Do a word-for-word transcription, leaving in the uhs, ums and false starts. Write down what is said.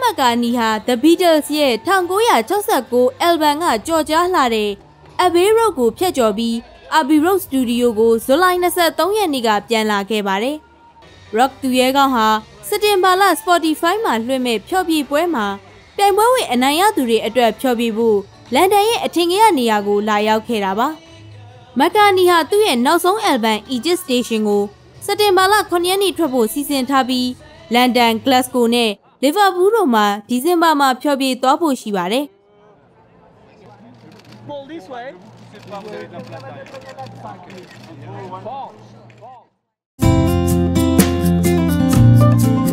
McCartney ဟာ The Beatles ရဲ့၁၉၆၉ album ကကြော်ကြားလာတဲ့ Abbey Road ကိုဖျက်ကျော်ပြီး Abbey Road Studio ကိုဇူလိုင်၂၃ရက်နေ့ကပြန်လာခဲ့ပါတယ်။ Rock သူရဲကောင်းဟာစက်တင်ဘာလ Spotify မှာလွှင့်မဲ့ဖျော်ဖြေပွဲမှာပြိုင်ပွဲဝင်အနိုင်ရသူတွေအတွက်ဖျော်ဖြေဖို့လန်ဒန်ရဲ့အထင်ကရနေရာကိုလာရောက်ခဲ့တာပါ။ McCartney ဟာသူ့ရဲ့နောက်ဆုံး album Egypt Station ကိုစက်တင်ဘာလခုနှစ်ရက်နေ့ထွက်ဖို့စီစဉ်ထားပြီးလန်ဒန် Glasgow နဲ့လီဗာပူးတို့မှာဒီဇင်ဘာမှာဖျော်ဖြေသွားဖို့ရှိပါတယ်။ Ball this way. Ball.